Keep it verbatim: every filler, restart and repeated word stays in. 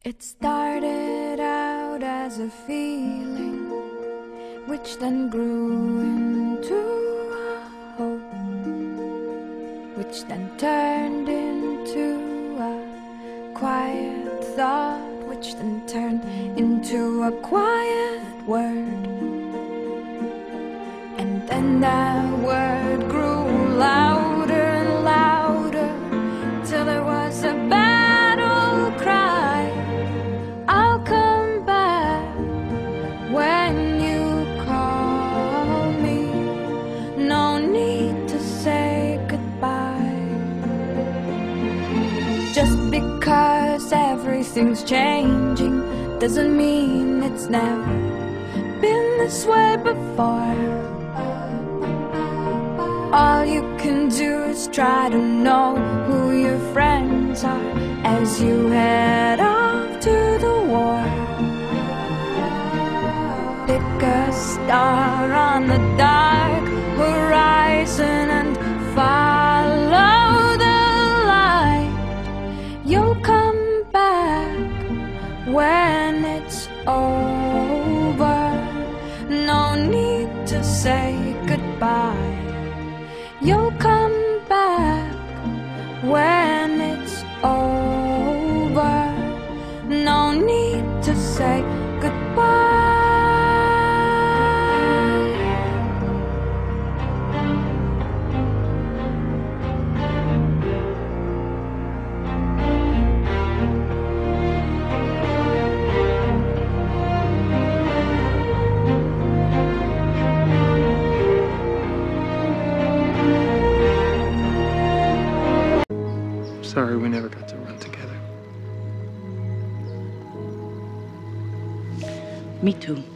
It started out as a feeling, which then grew into a hope, which then turned into a quiet thought, which then turned into a quiet word. And then that word grew louder and louder, till there was a battle cry. I'll come back when you call me. No need to say goodbye. Just because everything's changing doesn't mean it's never been this way before. All you can do is try to know who your friends are as you head off to the war. Pick a star on the dark horizon and follow the light. You'll come back when it's over. No need to say goodbye. You'll come back when it's over. No need to say goodbye. Sorry we never got to run together. Me too.